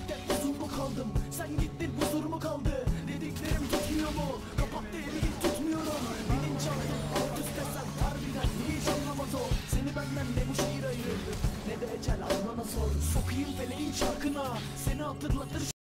Dedikte huzur mu kaldım, sen gittin huzur mu kaldı? Dediklerim tutmuyor mu? Kapattı eli tutmuyorum. Bilinçaltım alt üst desen harbiden hiç anlamaz o. Seni benden ne bu şiir ayırır, ne de ecel Adnan'a sor. Sokayım feleğin çarkına, seni hatırlatır